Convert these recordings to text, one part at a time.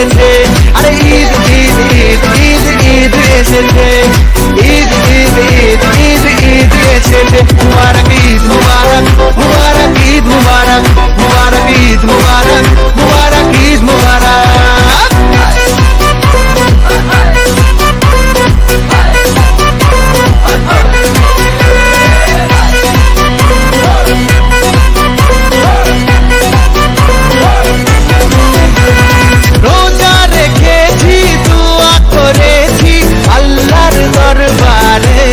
এসেছে, আরে ঈদ ঈদ ঈদ ঈদ ঈদ এসেছে, ঈদ ঈদ ঈদ ঈদ ঈদ এসেছে। মুবারক ঈদ মুবারক, মুবারক ঈদ মুবারক, মুবারক ঈদ মুবারক, মুবারক ঈদ মুবারক। রোজা রেখেছি, দোয়া করেছি আল্লাহর দরবারে,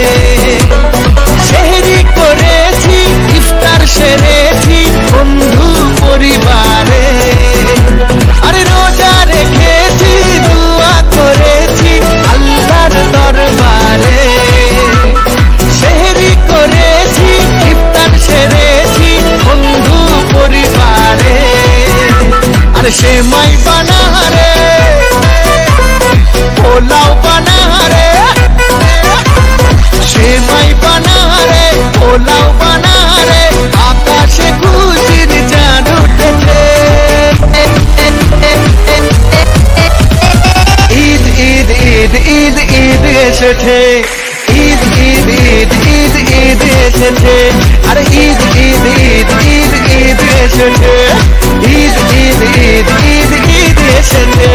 সেহরি করেছি, ইফতার সেরেছি বন্ধু পরিবারে। আরে রোজা রেখেছি, দোয়া করেছি আল্লাহর দরবারে, সেহরি করেছি, ইফতার সেরেছি বন্ধু পরিবারে। আরে সেমাই বানা রে, পোলাও বানা রে, সেমাই বানা রে, পোলাও বানা রে, আকাশে খুশির চাঁদ উঠেছে। ঈদ ঈদ ঈদ ঈদ ঈদ এসেছে, ঈদ ঈদ ঈদ ঈদ ঈদ এসেছে, আরে ঈদ ঈদ ঈদ ঈদ ঈদ এসেছে, ঈদ ঈদ ঈদ ঈদ ঈদ এসেছে।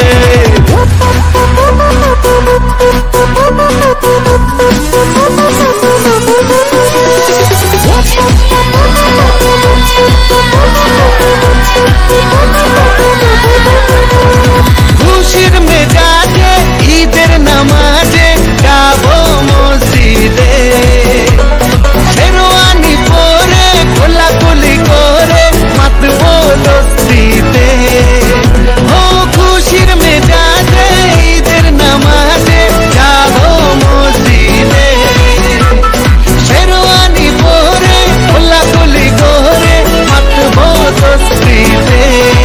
খুশির মেজাজে ঈদের নামাজে যাবো মসজিদে, শেরওয়ানি পরে কোলাকুলি করে মাতবো লস্যিতে। ও খুশির মেজাজে ঈদের নামাজে যাবো মসজিদে, শেরওয়ানি পরে কোলাকুলি করে মাতবো লস্যিতে।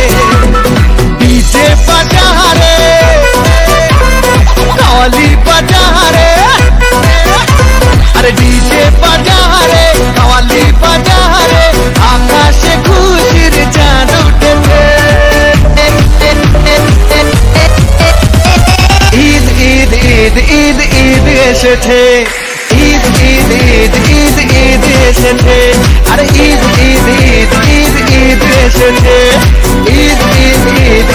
ডিজে বাজারে, কাওয়ালি বাজারে, আরে ডিজে বাজারে, কাওয়ালি বাজারে, আকাশে খুশির চাঁদ উঠেছে। ঈদ ঈদ ঈদ ঈদ ঈদ এসেছে, ঈদ ঈদ ঈদ ঈদ ঈদ এসেছে, আরে ঈদ ঈদ ঈদ ঈদ ঈদ এসেছে, ঈদ ঈদ ঈদ